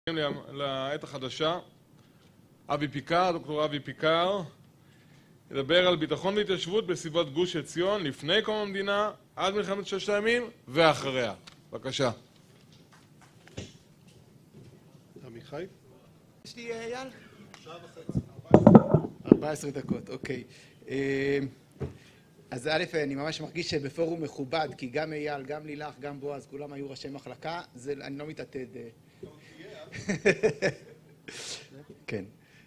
לעת החדשה. דוקטור אבי פיקר, ידבר על ביטחון והתיישבות בסביבות גוש עציון לפני קום המדינה, עד מלחמת ששת הימים ואחריה. בבקשה. עמיחי? יש לי אייל? שעה וחצי. 14 דקות, אוקיי. אז א', אני ממש מרגיש שבפורום מכובד, כי גם אייל, גם לילך, גם בועז, כולם היו ראשי מחלקה, אני לא מתעתד. כן.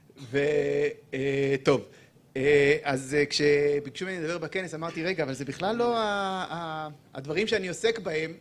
וטוב, אז כשביקשו ממני לדבר בכנס, אמרתי, רגע, אבל זה בכלל לא הדברים שאני עוסק בהם,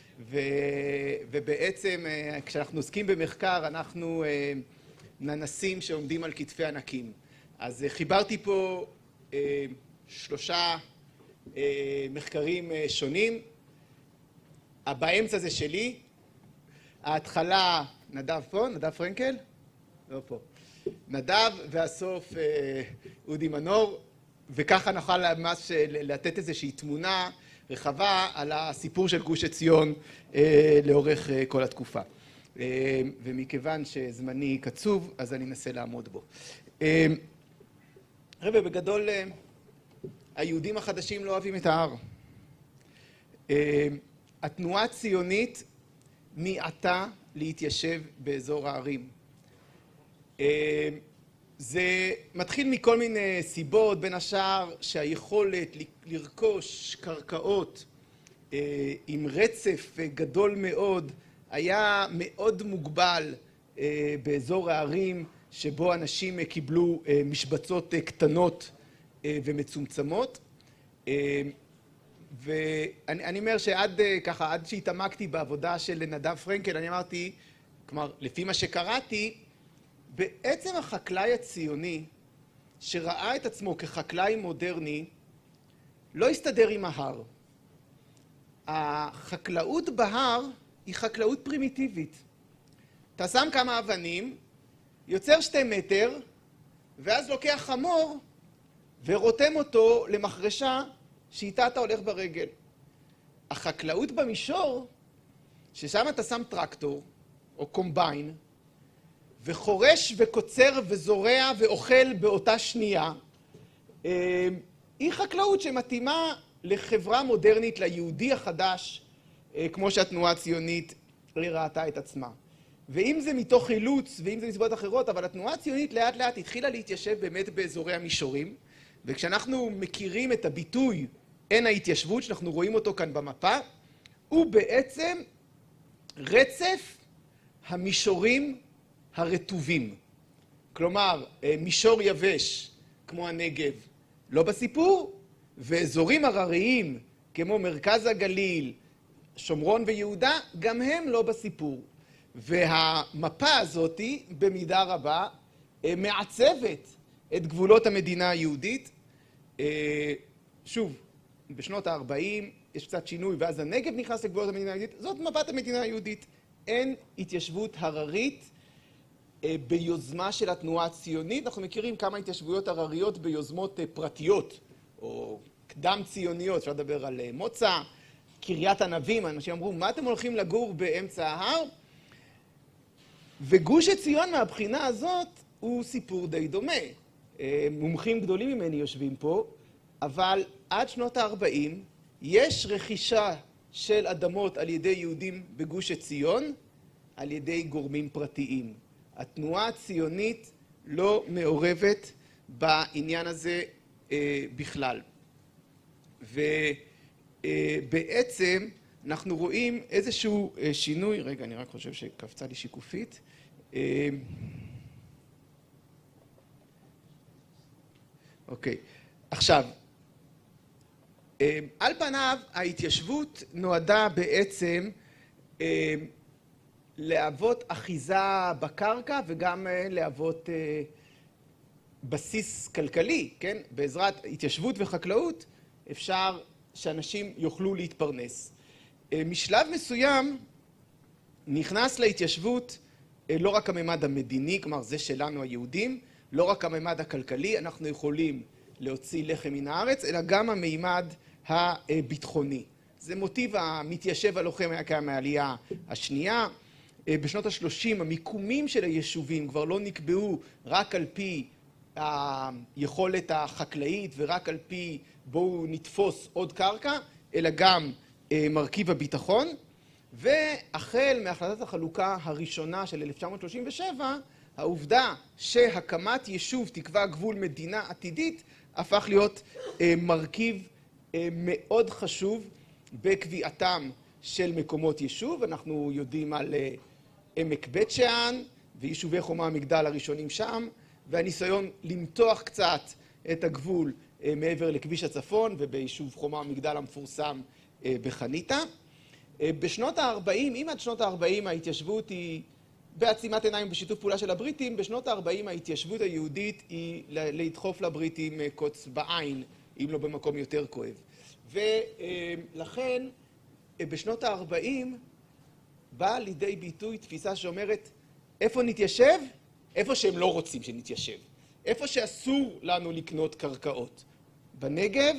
ובעצם כשאנחנו עוסקים במחקר, אנחנו ננסים שעומדים על כתפי ענקים. אז חיברתי פה 3 מחקרים שונים. באמצע זה שלי. ההתחלה, נדב פה? נדב פרנקל? לא פה. נדב, והסוף אודי מנור, וככה נוכל ממש לתת איזושהי תמונה רחבה על הסיפור של גוש עציון לאורך כל התקופה. ומכיוון שזמני קצוב, אז אני אנסה לעמוד בו. רבי, בגדול, היהודים החדשים לא אוהבים את ההר. התנועה הציונית מיעטה להתיישב באזור הערים. זה מתחיל מכל מיני סיבות, בין השאר שהיכולת לרכוש קרקעות עם רצף גדול מאוד היה מאוד מוגבל באזור הערים, שבו אנשים קיבלו משבצות קטנות ומצומצמות. ואני אומר שעד ככה, עד שהתעמקתי בעבודה של נדב פרנקל, אני אמרתי, כלומר, לפי מה שקראתי, בעצם החקלאי הציוני, שראה את עצמו כחקלאי מודרני, לא הסתדר עם ההר. החקלאות בהר היא חקלאות פרימיטיבית. אתה שם כמה אבנים, יוצר 2 מטר, ואז לוקח חמור ורותם אותו למחרשה שאיתה אתה הולך ברגל. החקלאות במישור, ששם אתה שם טרקטור או קומביין, וחורש וקוצר וזורע ואוכל באותה שנייה, היא חקלאות שמתאימה לחברה מודרנית, ליהודי החדש, כמו שהתנועה הציונית ראתה את עצמה. ואם זה מתוך אילוץ, ואם זה מסיבות אחרות, אבל התנועה הציונית לאט לאט התחילה להתיישב באמת באזורי המישורים, וכשאנחנו מכירים את הביטוי אין ההתיישבות, שאנחנו רואים אותו כאן במפה, הוא בעצם רצף המישורים הרטובים. כלומר, מישור יבש כמו הנגב לא בסיפור, ואזורים הרריים כמו מרכז הגליל, שומרון ויהודה, גם הם לא בסיפור. והמפה הזאת במידה רבה מעצבת את גבולות המדינה היהודית. שוב, בשנות ה-40 יש קצת שינוי, ואז הנגב נכנס לגבולות המדינה היהודית. זאת מפת המדינה היהודית. אין התיישבות הררית ביוזמה של התנועה הציונית. אנחנו מכירים כמה התיישבויות הרריות ביוזמות פרטיות, או קדם ציוניות. אפשר לדבר על מוצא, קריית ענבים. אנשים אמרו, מה אתם הולכים לגור באמצע ההר? וגוש עציון מהבחינה הזאת הוא סיפור די דומה. מומחים גדולים ממני יושבים פה, אבל עד שנות ה-40 יש רכישה של אדמות על ידי יהודים בגוש עציון, על ידי גורמים פרטיים. התנועה הציונית לא מעורבת בעניין הזה בכלל. ובעצם אנחנו רואים איזשהו שינוי, רגע, אני רק חושב שקפצה לי שיקופית. אוקיי, עכשיו, על פניו ההתיישבות נועדה בעצם להוות אחיזה בקרקע וגם להוות בסיס כלכלי, כן? בעזרת התיישבות וחקלאות אפשר שאנשים יוכלו להתפרנס. משלב מסוים נכנס להתיישבות לא רק הממד המדיני, כלומר זה שלנו היהודים, לא רק הממד הכלכלי, אנחנו יכולים להוציא לחם מן הארץ, אלא גם הממד הביטחוני. זה מוטיב המתיישב הלוחם היה קיים מהעלייה השנייה, בשנות ה-30 המיקומים של היישובים כבר לא נקבעו רק על פי היכולת החקלאית ורק על פי בואו נתפוס עוד קרקע, אלא גם מרכיב הביטחון. והחל מהחלטת החלוקה הראשונה של 1937, העובדה שהקמת יישוב תקבע גבול מדינה עתידית הפך להיות מרכיב מאוד חשוב בקביעתם של מקומות יישוב. אנחנו יודעים על עמק בית שאן ויישובי חומה המגדל הראשונים שם, והניסיון למתוח קצת את הגבול מעבר לכביש הצפון וביישוב חומה המגדל המפורסם בחניתה. בשנות ה-40, אם עד שנות ה-40 ההתיישבות היא בעצימת עיניים בשיתוף פעולה של הבריטים, בשנות ה-40 ההתיישבות היהודית היא לדחוף לבריטים קוץ בעין, אם לא במקום יותר כואב. ולכן בשנות ה-40 באה לידי ביטוי תפיסה שאומרת איפה נתיישב? איפה שהם לא רוצים שנתיישב. איפה שאסור לנו לקנות קרקעות. בנגב,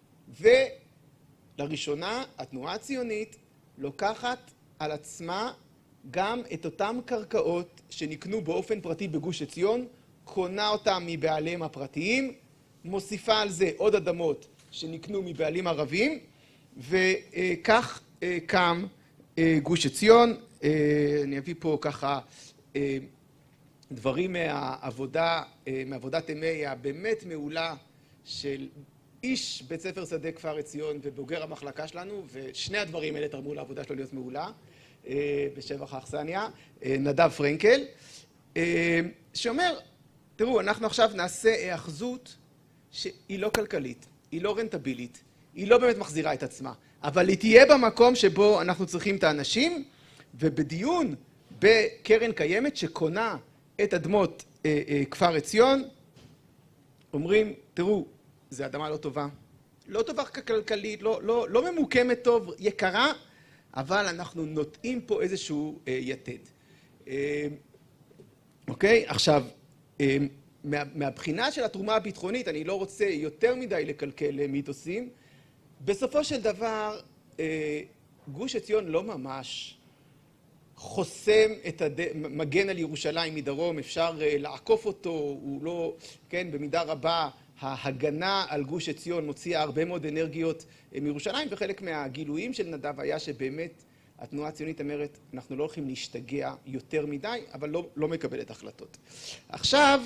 ולראשונה התנועה הציונית לוקחת על עצמה גם את אותם קרקעות שנקנו באופן פרטי בגוש עציון, קונה אותם מבעליהם הפרטיים, מוסיפה על זה עוד אדמות שנקנו מבעלים ערבים, וכך קם גוש עציון. אני אביא פה ככה דברים מעבודת ימי הבאמת מעולה של איש בית ספר שדה כפר עציון ובוגר המחלקה שלנו, ושני הדברים האלה תרמו לעבודה שלו להיות מעולה, בשבח האכסניה, נדב פרנקל, שאומר, תראו, אנחנו עכשיו נעשה היאחזות שהיא לא כלכלית, היא לא רנטבילית, היא לא באמת מחזירה את עצמה, אבל היא תהיה במקום שבו אנחנו צריכים את האנשים, ובדיון בקרן קיימת שקונה את אדמות כפר עציון, אומרים, תראו, זו אדמה לא טובה, לא טובה כלכלית, לא ממוקמת טוב, יקרה, אבל אנחנו נוטעים פה איזשהו יתד. אוקיי? עכשיו, מהבחינה של התרומה הביטחונית, אני לא רוצה יותר מדי לקלקל מיתוסים, בסופו של דבר, גוש עציון לא ממש חוסם מגן על ירושלים מדרום, אפשר לעקוף אותו, הוא לא, כן, במידה רבה, ההגנה על גוש עציון מוציאה הרבה מאוד אנרגיות מירושלים, וחלק מהגילויים של נדב היה שבאמת התנועה הציונית אומרת, אנחנו לא הולכים להשתגע יותר מדי, אבל לא מקבלת החלטות. עכשיו,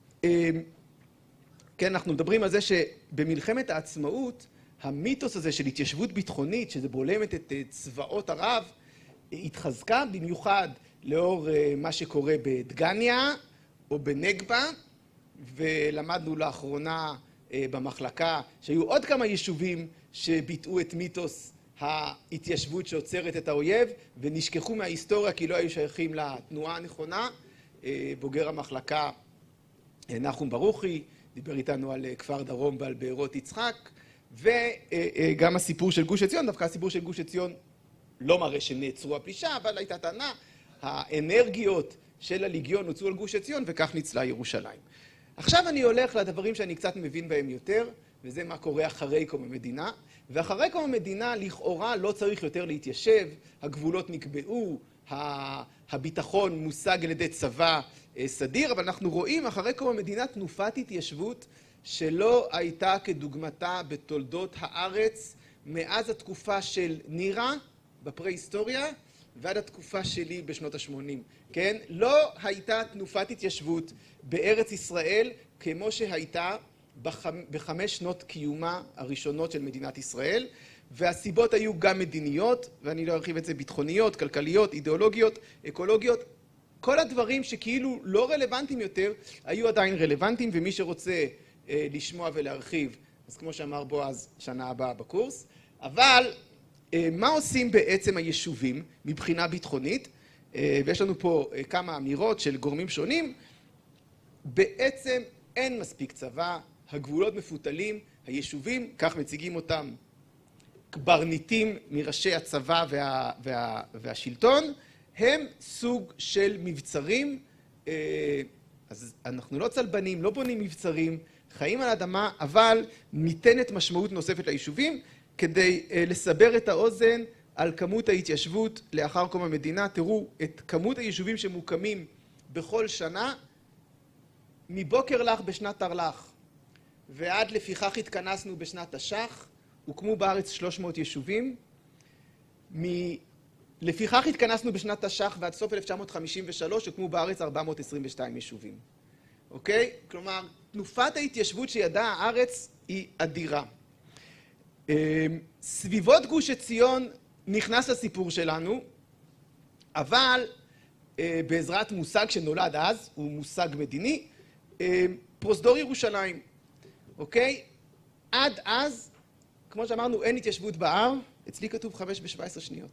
כן, אנחנו מדברים על זה שבמלחמת העצמאות, המיתוס הזה של התיישבות ביטחונית, שזה בולמת את צבאות ערב, התחזקה במיוחד לאור מה שקורה בדגניה או בנגבה, ולמדנו לאחרונה במחלקה שהיו עוד כמה יישובים שביטאו את מיתוס ההתיישבות שעוצרת את האויב, ונשכחו מההיסטוריה כי לא היו שייכים לתנועה הנכונה. בוגר המחלקה נחום ברוכי דיבר איתנו על כפר דרום ועל בארות יצחק, וגם הסיפור של גוש עציון, דווקא הסיפור של גוש עציון לא מראה שנעצרו הפלישה, אבל הייתה טענה, האנרגיות של הליגיון הוצאו על גוש עציון, וכך ניצלה ירושלים. עכשיו אני הולך לדברים שאני קצת מבין בהם יותר, וזה מה קורה אחרי קום המדינה. ואחרי קום המדינה לכאורה לא צריך יותר להתיישב, הגבולות נקבעו, הביטחון מושג על ידי צבא סדיר, אבל אנחנו רואים אחרי קום המדינה תנופת התיישבות שלא הייתה כדוגמתה בתולדות הארץ מאז התקופה של נירה בפרה-היסטוריה ועד התקופה שלי בשנות ה-80. כן? לא הייתה תנופת התיישבות בארץ ישראל כמו שהייתה בחמש שנות קיומה הראשונות של מדינת ישראל, והסיבות היו גם מדיניות, ואני לא ארחיב את זה, ביטחוניות, כלכליות, אידיאולוגיות, אקולוגיות, כל הדברים שכאילו לא רלוונטיים יותר, היו עדיין רלוונטיים, ומי שרוצה לשמוע ולהרחיב, אז כמו שאמר בועז, שנה הבאה בקורס. אבל מה עושים בעצם היישובים מבחינה ביטחונית? ויש לנו פה כמה אמירות של גורמים שונים. בעצם אין מספיק צבא, הגבולות מפותלים, היישובים, כך מציגים אותם קברניטים מראשי הצבא והשלטון, הם סוג של מבצרים. אז אנחנו לא צלבנים, לא בונים מבצרים, חיים על האדמה, אבל ניתנת משמעות נוספת ליישובים. כדי לסבר את האוזן, על כמות ההתיישבות לאחר קום המדינה. תראו את כמות היישובים שמוקמים בכל שנה, מבוקר לך בשנת תרל"ח ועד לפיכך התכנסנו בשנת תש"ח, הוקמו בארץ 300 יישובים. לפיכך התכנסנו בשנת תש"ח ועד סוף 1953 הוקמו בארץ 422 יישובים. אוקיי? כלומר, תנופת ההתיישבות שידעה הארץ היא אדירה. סביבות גוש עציון נכנס לסיפור שלנו, אבל בעזרת מושג שנולד אז, הוא מושג מדיני, פרוזדור ירושלים. אוקיי? עד אז, כמו שאמרנו, אין התיישבות בהר. אצלי כתוב 5:17 שניות.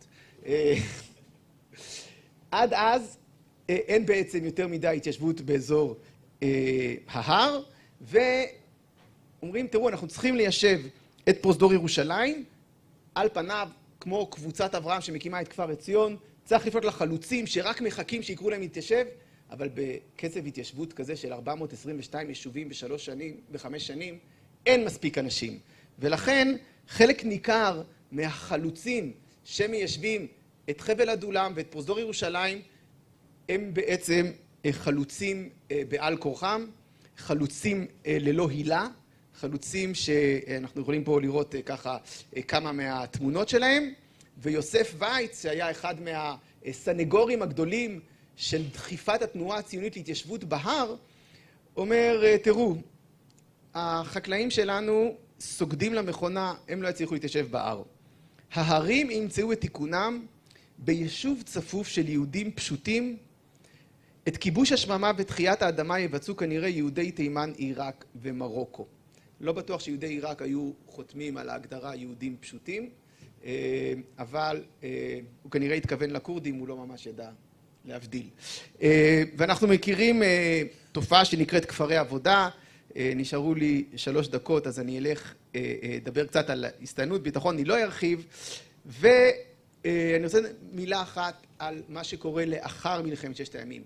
עד אז אין בעצם יותר מדי התיישבות באזור ההר, ואומרים, תראו, אנחנו צריכים ליישב את פרוזדור ירושלים. על פניו, כמו קבוצת אברהם שמקימה את כפר עציון, צריך לפנות לחלוצים שרק מחכים שיקראו להם להתיישב, אבל בקצב התיישבות כזה של 422 יישובים ב5 שנים, אין מספיק אנשים. ולכן חלק ניכר מהחלוצים שמיישבים את חבל עדולם ואת פרוזדור ירושלים, הם בעצם חלוצים בעל כורחם, חלוצים ללא הילה, חלוצים שאנחנו יכולים פה לראות ככה כמה מהתמונות שלהם. ויוסף וייץ, שהיה אחד מהסנגורים הגדולים של דחיפת התנועה הציונית להתיישבות בהר, אומר, תראו, החקלאים שלנו סוגדים למכונה, הם לא יצליחו להתיישב בהר. ההרים ימצאו את תיקונם ביישוב צפוף של יהודים פשוטים. את כיבוש השממה ותחיית האדמה יבצעו כנראה יהודי תימן, עיראק ומרוקו. לא בטוח שיהודי עיראק היו חותמים על ההגדרה יהודים פשוטים, אבל הוא כנראה התכוון לקורדים, הוא לא ממש ידע להבדיל. ואנחנו מכירים תופעה שנקראת כפרי עבודה. נשארו לי 3 דקות, אז אני אלך לדבר קצת על הסתיינות ביטחון, אני לא ארחיב. ואני רוצה מילה אחת על מה שקורה לאחר מלחמת 6 הימים.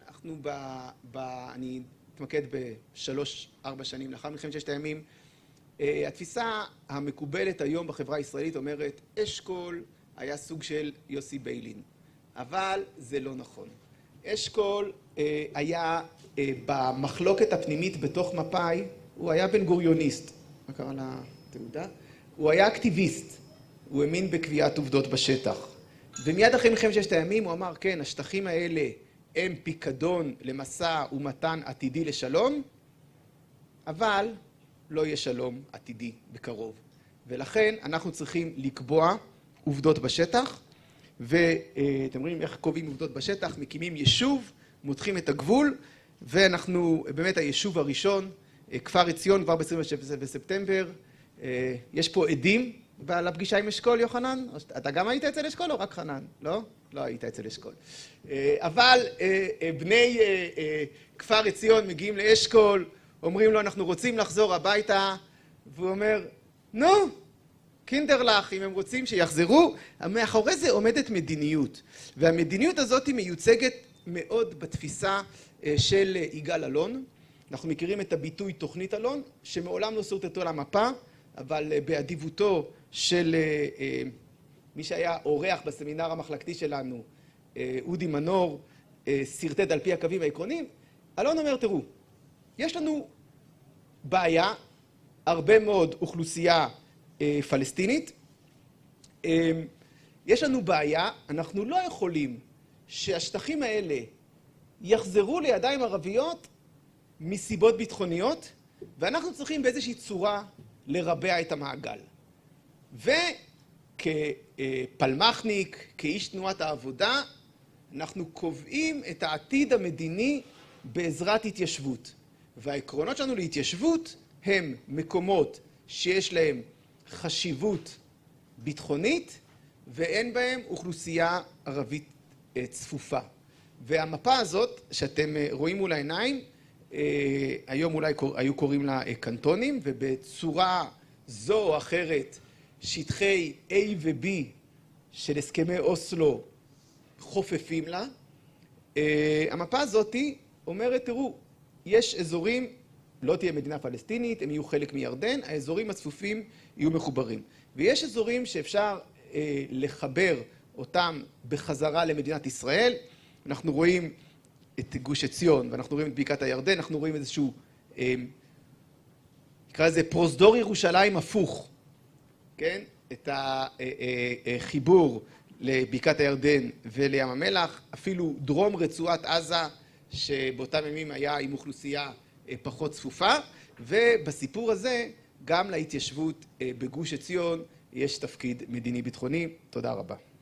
אני אתמקד ב3-4 שנים לאחר מלחמת 6 הימים. התפיסה המקובלת היום בחברה הישראלית אומרת, אשכול היה סוג של יוסי ביילין. אבל זה לא נכון. אשכול היה במחלוקת הפנימית בתוך מפא"י, הוא היה בן גוריוניסט. מה קרה לתעודה? הוא היה אקטיביסט. הוא האמין בקביעת עובדות בשטח. ומיד אחרי מלחמת 6 הימים הוא אמר, כן, השטחים האלה הם פיקדון למשא ומתן עתידי לשלום, אבל לא יהיה שלום עתידי בקרוב. ולכן אנחנו צריכים לקבוע עובדות בשטח, ואתם רואים איך קובעים עובדות בשטח, מקימים יישוב, מותחים את הגבול, ואנחנו באמת היישוב הראשון, כפר עציון, כבר ב-27 בספטמבר. יש פה עדים לפגישה עם אשכול, יוחנן? אתה גם היית אצל אשכול או רק חנן? לא? לא היית אצל אשכול. אבל בני כפר עציון מגיעים לאשכול, אומרים לו, אנחנו רוצים לחזור הביתה, והוא אומר, נו, קינדרלך, אם הם רוצים שיחזרו. מאחורי זה עומדת מדיניות, והמדיניות הזאת מיוצגת מאוד בתפיסה של יגאל אלון. אנחנו מכירים את הביטוי תוכנית אלון, שמעולם לא סורטטו למפה, אבל באדיבותו של מי שהיה אורח בסמינר המחלקתי שלנו, אודי מנור, סרטט על פי הקווים העקרוניים. אלון אומר, תראו, יש לנו בעיה, הרבה מאוד אוכלוסייה פלסטינית. יש לנו בעיה, אנחנו לא יכולים שהשטחים האלה יחזרו לידיים ערביות מסיבות ביטחוניות, ואנחנו צריכים באיזושהי צורה לרבע את המעגל. וכפלמחניק, כאיש תנועת העבודה, אנחנו קובעים את העתיד המדיני בעזרת התיישבות. והעקרונות שלנו להתיישבות הם מקומות שיש להם חשיבות ביטחונית, ואין בהם אוכלוסייה ערבית צפופה. והמפה הזאת שאתם רואים מול העיניים, היום אולי היו קוראים לה קנטונים, ובצורה זו או אחרת שטחי A ו-B של הסכמי אוסלו חופפים לה. המפה הזאת אומרת, תראו, יש אזורים, לא תהיה מדינה פלסטינית, הם יהיו חלק מירדן, האזורים הצפופים יהיו מחוברים. ויש אזורים שאפשר לחבר אותם בחזרה למדינת ישראל. אנחנו רואים את גוש עציון, ואנחנו רואים את בקעת הירדן, אנחנו רואים איזשהו, נקרא לזה פרוזדור ירושלים הפוך, כן? את החיבור לבקעת הירדן ולים המלח, אפילו דרום רצועת עזה, שבאותם ימים היה עם אוכלוסייה פחות צפופה, ובסיפור הזה גם להתיישבות בגוש עציון יש תפקיד מדיני ביטחוני. תודה רבה.